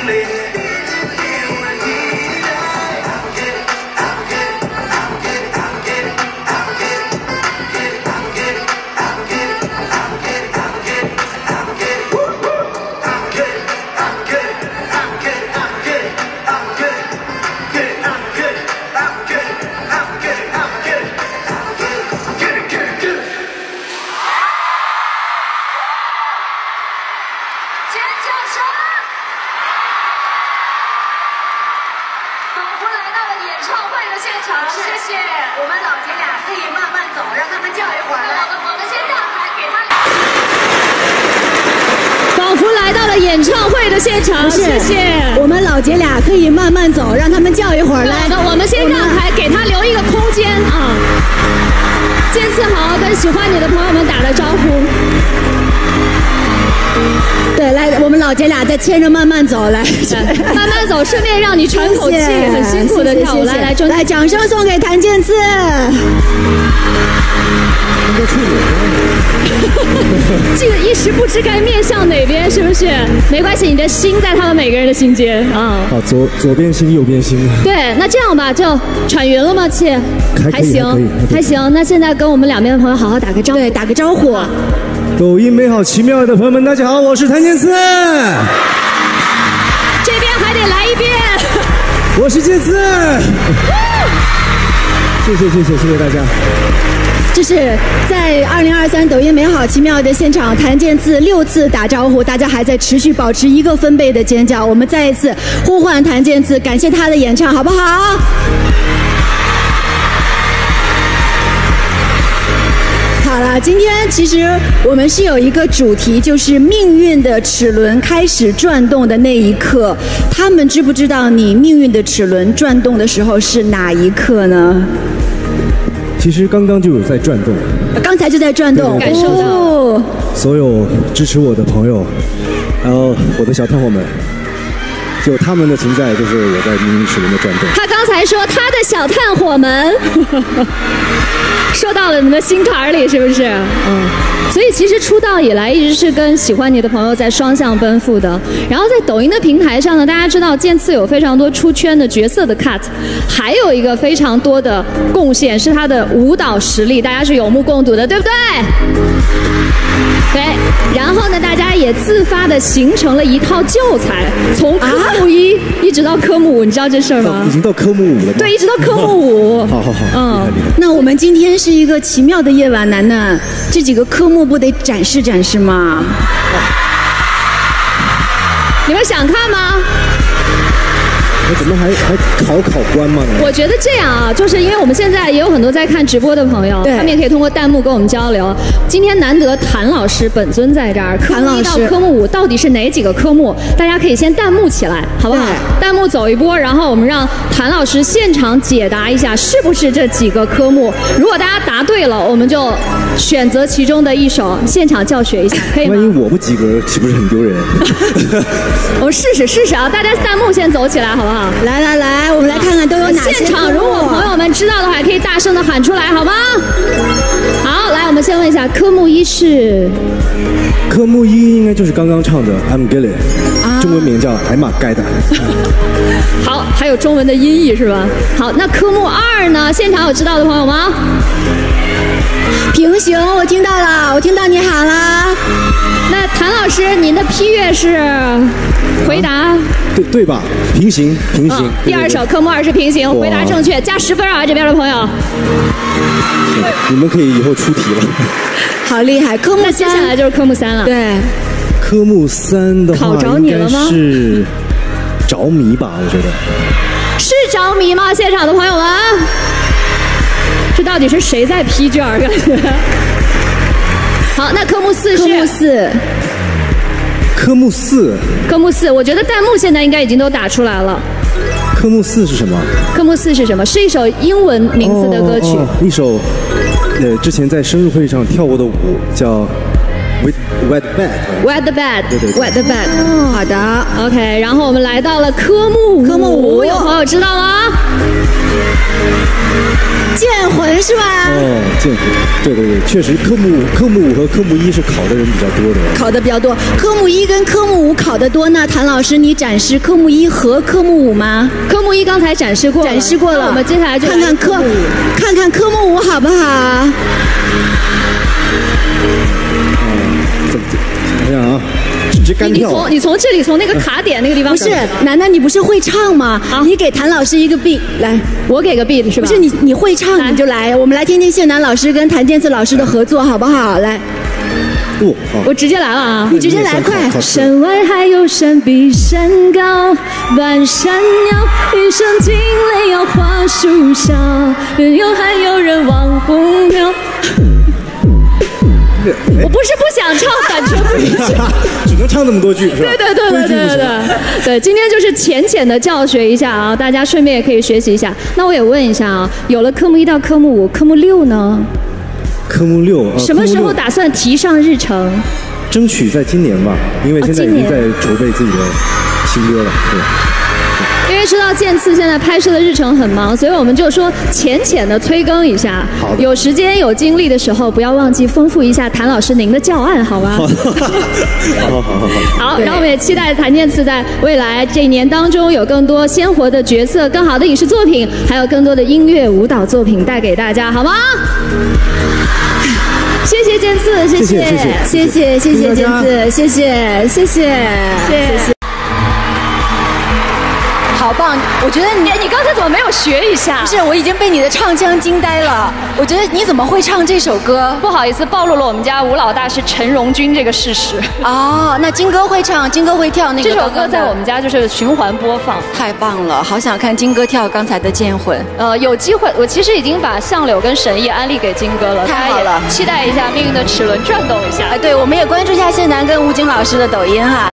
演唱会的现场，谢谢。 我们老姐俩可以慢慢走，让他们叫一会儿。来， 我们先让台，给他留一个空间啊。渐次好，跟喜欢你的朋友们打个招呼。 对，来，我们老姐俩再牵着慢慢走，来， 慢慢走，顺便让你喘口气，很辛苦的跳舞。来， 掌声送给谭健次。 这个一时不知该面向哪边，是不是？没关系，你的心在他们每个人的心间啊。 好，左边心，右边心。 对，那这样吧，就喘匀了吗？气还行， 还行。那现在跟我们两边的朋友好好打个招呼， 对，打个招呼。 抖音美好奇妙的朋友们，大家好，我是谭健次。 这边还得来一遍。 我是健次。谢谢大家。 这是在2023抖音美好奇妙的现场，谭健次6次打招呼，大家还在持续保持1个分贝的尖叫。我们再一次呼唤谭健次，感谢他的演唱，好不好？好了，今天其实我们是有一个主题，就是命运的齿轮开始转动的那一刻。他们知不知道你命运的齿轮转动的时候是哪一刻呢？ 其实刚刚就有在转动， 刚才就在转动， 感受到。 所有支持我的朋友，然后我的小炭火们，就他们的存在，就是我在命运齿轮的转动。 他刚才说他的小炭火们，说到了你们的心坎里，是不是？所以其实出道以来一直是跟喜欢你的朋友在双向奔赴的。然后在抖音的平台上呢，大家知道健次有非常多出圈的角色的 cut， 还有一个非常多的贡献是他的舞蹈实力，大家是有目共睹的，对不对？对。然后呢，大家也自发的形成了一套教材，从科目1一直到科目5，你知道这事儿吗？ 已经到科目5了吗？ 对，一直到科目5。 好，厉害。 那我们今天是一个奇妙的夜晚，楠楠，这几个科目不得展示展示吗？ 你们想看吗？ 那怎么还考官吗？ 我觉得这样啊，就是因为我们现在也有很多在看直播的朋友，他们也可以通过弹幕跟我们交流。今天难得谭老师本尊在这儿，科目1到科目5到底是哪几个科目？大家可以先弹幕起来，好不好？弹幕走一波，然后我们让谭老师现场解答一下，是不是这几个科目？如果大家答对了，我们就选择其中的一首，现场教学一下，可以吗？ 万一我不及格，岂不是很丢人？ 我们试试啊！大家弹幕先走起来，好不好？ 来，我们来看看都有哪些。 现场如果朋友们知道的话，可以大声的喊出来，好吗？好，来，我们先问一下，科目1是？ 科目1应该就是刚刚唱的 I'm Gilly， 中文名叫艾玛盖的。 好，还有中文的音译是吧？好，那科目2呢？现场有知道的朋友吗？ 平行，我听到了，我听到你喊了。 那谭老师，您的批阅是回答？ 对吧？平行。 第2首科目2是平行，回答正确，加10分啊！这边的朋友， 你们可以以后出题了。 好厉害！科目3， 那接下来就是科目3了。 对， 科目3的话， 考着你了吗？ 是着迷吧？我觉得是着迷吗？现场的朋友们，这到底是谁在批卷？感觉好，那科目4是？科目4，我觉得弹幕现在应该已经都打出来了。 科目4是什么？ 科目4是什么？是一首英文名字的歌曲。 一首之前在生日会上跳过的舞，叫 Wet the Bed。Wet the Bed。 对。 Wet the Bed。 好的。 OK， 然后我们来到了科目5。 科目5， 有朋友知道吗？ 剑魂是吧？ 哦，剑魂，对对对，确实科目5和科目1是考的人比较多的。 考的比较多，科目1跟科目5考的多呢。谭老师，你展示科目1和科目5吗？ 科目1刚才展示过了，我们接下来就看看科目5好不好？ 想想啊，直接干跳。 你从这里从那个卡点那个地方。 不是，楠楠，你不是会唱吗？你给谭老师一个 beat 来， 我给个 beat 是吧？ 不是你会唱你就来，我们来听听谢楠老师跟谭健次老师的合作好不好？来。 我直接来了啊！ 你直接来，快！ 山外还有山比山高，半山腰，一生惊雷要花树梢，远有还有人望不了。我不是不想唱，版权不允许， 只能唱那么多句是吧？ 对，今天就是浅的教学一下啊，大家顺便也可以学习一下。那我也问一下啊，有了科目1到科目5，科目6呢？ 科目6 什么时候打算提上日程？ 争取在今年吧，因为现在已经在筹备自己的新歌了，对。 因为知道健次现在拍摄的日程很忙，所以我们就说浅的催更一下。 好的。 有时间有精力的时候，不要忘记丰富一下谭老师您的教案，好吗？好，然后我们也期待谭健次在未来这一年当中有更多鲜活的角色、更好的影视作品，还有更多的音乐舞蹈作品带给大家，好吗？谢谢健次，谢谢健次，谢谢。好棒！我觉得你刚才怎么没有学一下？ 不是，我已经被你的唱腔惊呆了。我觉得你怎么会唱这首歌？ 不好意思，暴露了我们家吴老大是陈荣军这个事实。 哦，那金哥会唱，金哥会跳那个。 这首歌在我们家就是循环播放。 太棒了，好想看金哥跳刚才的《剑魂》。 有机会，我其实已经把相柳跟沈毅安利给金哥了。 太好了， 期待一下命运的齿轮转动一下。 对，我们也关注一下谢楠跟吴京老师的抖音哈。